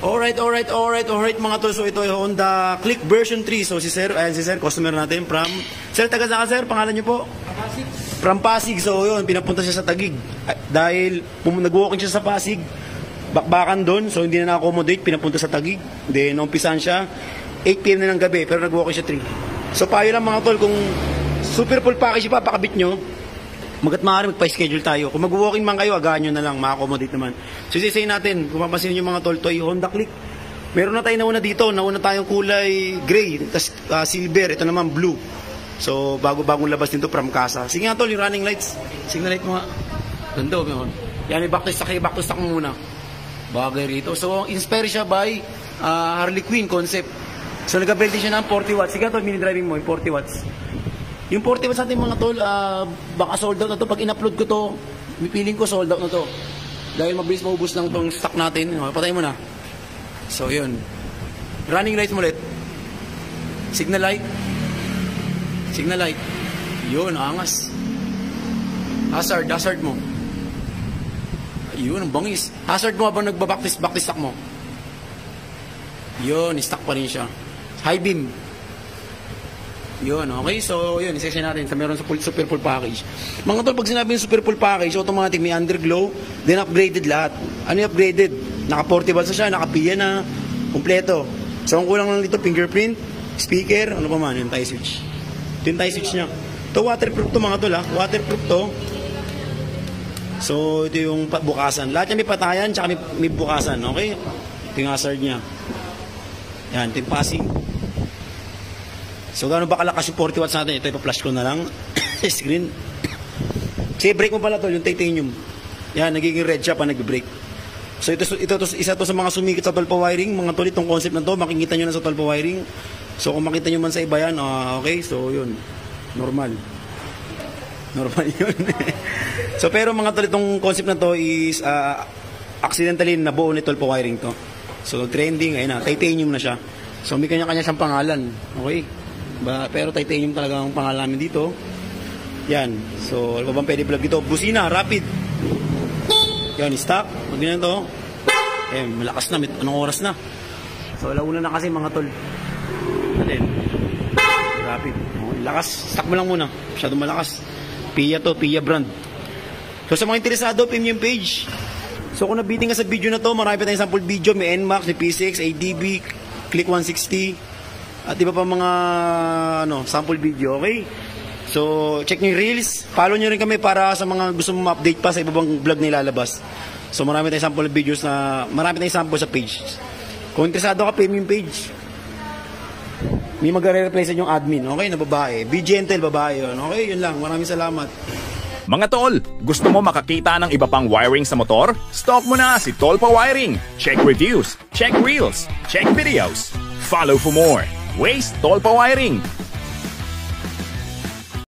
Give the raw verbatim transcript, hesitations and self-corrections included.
Alright, alright, alright, alright mga tol. So ito ay Honda Click version three. So si Sir, ayan si Sir, customer natin from... Sir, taga saan ka, Sir? Pangalan niyo po? Pasig. From Pasig. So yun, pinapunta siya sa Taguig. Dahil nag-walking siya sa Pasig, bakbakan doon. So hindi na na-accommodate, pinapunta sa Taguig. Then umpisan siya, eight p m na ng gabi, pero nag-walking siya three. So payo lang mga tol, kung super full package pa, pakabit nyo, magat maaari magpa-schedule tayo. Kung mag-walking man kayo, agahan nyo na lang, ma-accommodate naman. So sisay natin, kung mapapansin nyo mga tol, to ay Honda Click. Meron na tayo nauna dito, nauna tayong kulay gray, tas uh, silver, ito naman blue. So bago-bagong labas nito from Casa. Sige nga tol, yung running lights, signal light mo nga. Ganda, oh. Yan, may back to stock, back to stock muna. Bagay rito. So inspired siya by uh, Harley Quinn concept. So nag-build siya ng forty watts. Sige tol, mini driving mo, yung forty watts. Yung forty watts natin mga tol, uh, baka sold out na to. Pag in-upload ko to, piling ko sold out na to. Dahil mabilis maubos lang tong stock natin. Patay mo na. So yun. Running lights mo ulit. Signal light. Signal light. Yun, angas. Hazard, hazard mo. Yun, ang bangis. Hazard mo habang nagba-backtis, backtis stock mo. Yun, stock pa rin siya. High beam. Yun, okay. So, yun, isa-isa natin sa meron sa full, super full package. Mga tol, pag sinabi yung super full package, automatic may underglow, then upgraded lahat. Ano yung upgraded? Naka-portable sa siya, naka-P I A na, kompleto. So, ang kulang lang dito, fingerprint, speaker, ano pa man, yung tie switch. Ito yung tie switch niya. Ito, waterproof to mga tol, ha? Waterproof to. So, ito yung bukasan. Lahat yan may patayan, tsaka may, may bukasan, okay? Ito yung hazard niya. Yan, ito yung passing. So, gano'n ba kalakas yung forty watts natin? Ito, ipa-flash ko na lang. Screen. Kasi brake mo pala tol, yung titanium. Yan, nagiging red siya pa nag-brake. So, ito, ito, ito, isa to sa mga sumikit sa tolpa wiring. Mga tol, itong concept na to, makikita nyo na sa tolpa wiring. So, kung makita nyo man sa iba yan, uh, okay, so yun. Normal. Normal yun. So, pero mga tol, itong concept na to is uh, accidentally nabuo ni tolpa wiring to. So, trending, ayun na, titanium na siya. So, may kanya-kanya siyang pangalan. Okay? Ba, pero titanium talaga ang pangalan namin dito. Yan. So, ano ba bang pwede vlog dito? Busina, rapid. Yan, stop. Pag ganyan to. Eh, malakas na. Anong oras na? So, alauna na kasi mga tol. Natin. Rapid. Oh, lakas. Stop mo lang muna. Masyado malakas. P I A to. P I A brand. So, sa mga interesado, P M yung page. So, kung nabiting ka sa video na to, marami pa tayong sample video. May N MAX, may P six, A D B, Click one sixty. At iba pa mga ano, sample video, okay? So, check nyo yung reels. Follow nyo rin kami para sa mga gusto mong update pa sa iba bang vlog na ilalabas. So, marami tayong sample videos na, marami tayong sample sa page. Kung interesado ka, premium page. May magre-replace yung admin, okay? Na babae. Be gentle, babae yun. Okay, yun lang. Maraming salamat. Mga tol, gusto mo makakita ng iba pang wiring sa motor? Stalk mo na si Tolpa Wiring. Check reviews, check reels, check videos. Follow for more. Waste Tolpa Wiring.